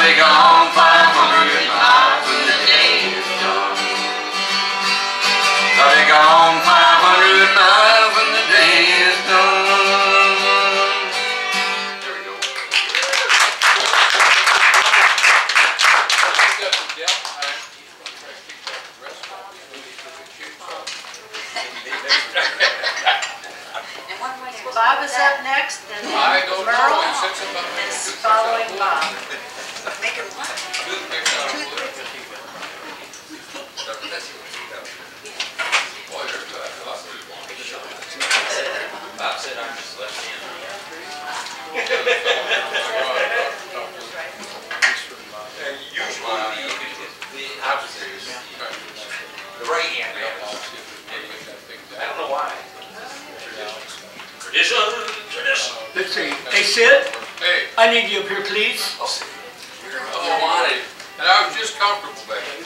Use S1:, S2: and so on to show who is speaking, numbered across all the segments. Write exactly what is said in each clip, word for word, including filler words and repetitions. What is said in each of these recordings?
S1: they gone five hundred miles when the day is done. So they gone five hundred miles when the day is done. There we go.
S2: Bob is up next, and
S1: I don't know.
S2: Merle
S1: It said something about
S2: is following Bob.
S3: Make it what?
S1: toothpicks out of wood. Boy, there's a lot of people.
S4: Bob said I'm just left hand.
S1: And usually the, the opposite is the right hand.
S4: I don't know why. Tradition, tradition.
S5: Let's see. Hey, Sid,
S1: Hey,
S5: I need you up here, please.
S1: you're all wanted. And I was just comfortable back then.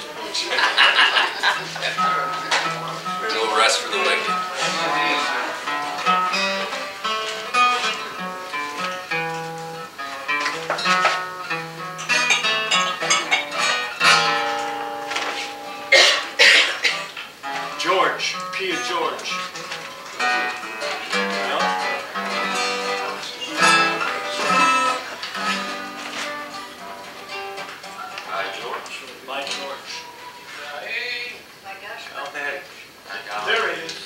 S4: No rest for the wicked.
S5: George, Pia George.
S4: Hi, George.
S5: My George.
S1: Hey,
S2: My gosh.
S4: How bad?
S5: There he is.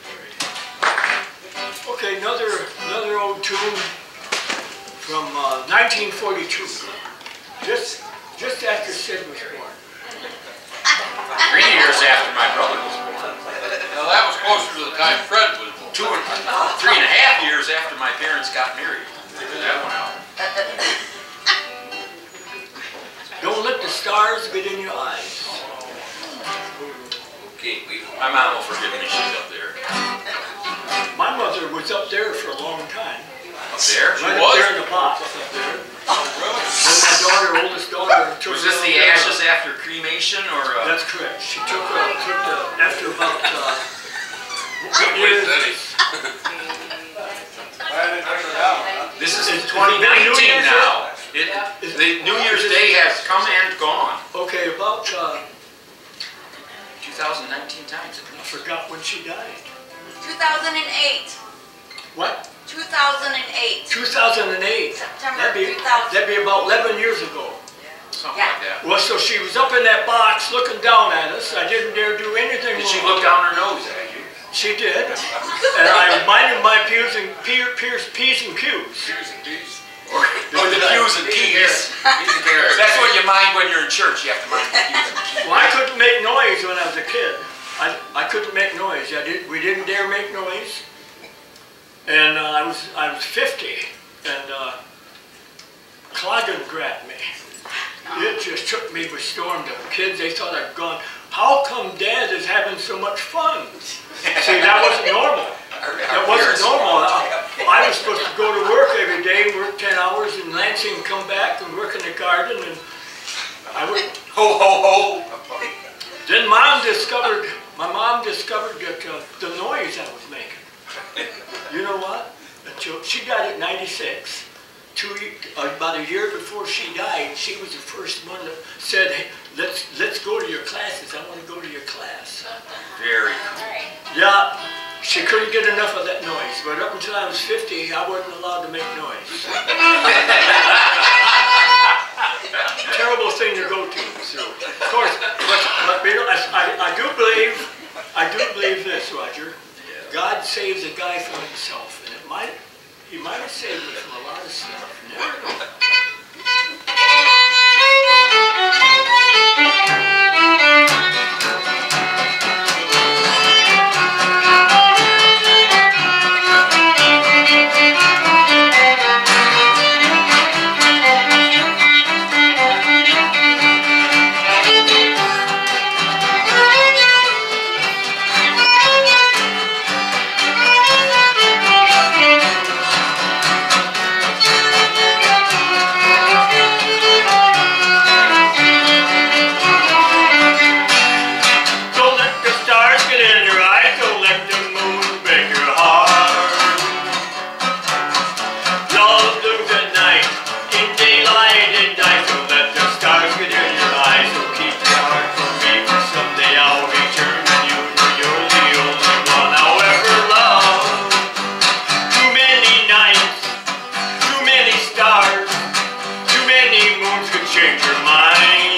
S5: Okay, another another old tune from uh, nineteen forty-two. Just just after Sid was born.
S4: Three years after my brother was born.
S1: now that was closer to the time Fred was born.
S4: Two and three and a half years after my parents got married. Figure that one out.
S5: Don't let the stars get in your eyes.
S4: Okay, we, my mom will forgive me, she's up there.
S5: My mother was up there for a long time.
S4: Up there?
S5: Right up there in the box up there. Then my daughter, oldest daughter, took
S4: Was
S5: her
S4: this
S5: up
S4: the
S5: there.
S4: ashes after cremation or? Uh,
S5: That's correct. She took her, took the, after about, uh,
S1: Good
S5: years.
S1: place,
S4: this is
S5: It's
S4: twenty
S5: New
S4: nineteen
S5: Year's
S4: now. It, the New Year's Day has come and gone.
S5: Okay, about, uh,
S4: two thousand nineteen times at
S5: I
S4: least.
S5: forgot when she died.
S3: two thousand eight.
S5: What?
S3: two thousand eight.
S5: two thousand eight.
S3: September
S5: That'd be,
S3: two thousand.
S5: that'd be about eleven years ago.
S4: Something
S3: Yeah.
S4: like that.
S5: Well, so she was up in that box looking down at us. I didn't dare do anything
S4: Did she
S5: wrong.
S4: look down her nose at you?
S5: She did. And I minded my pews and peer, peers, P's and Q's.
S4: Or, or the Q's and T's. That's what you mind when you're in church. You have to mind the Q's and T's.
S5: Well, I couldn't make noise when I was a kid. I, I couldn't make noise. I did, we didn't dare make noise. And uh, I was I was fifty, and uh, Cloggin grabbed me. It just took me by storm. The kids, they thought I'd gone. How come Dad is having so much fun? See, that wasn't normal. That wasn't normal. I, I was supposed to go to work every day, work ten hours in Lansing, come back and work in the garden, and I would.
S4: Ho, ho, ho.
S5: Then Mom discovered, my mom discovered that uh, the noise I was making. You know what? Until she died at ninety-six. Two, uh, about a year before she died, she was the first one that said, hey, let's let's go to your classes. I want to go to your class.
S4: Very cool.
S5: Yeah, she couldn't get enough of that noise. But up until I was fifty, I wasn't allowed to make noise. Terrible thing to go to. So, of course, but, but you know, I, I, I do believe, I do believe this, Roger. God saves a guy from himself, and it might, he might have saved me from a lot of stuff. Never know. many moons could change your mind.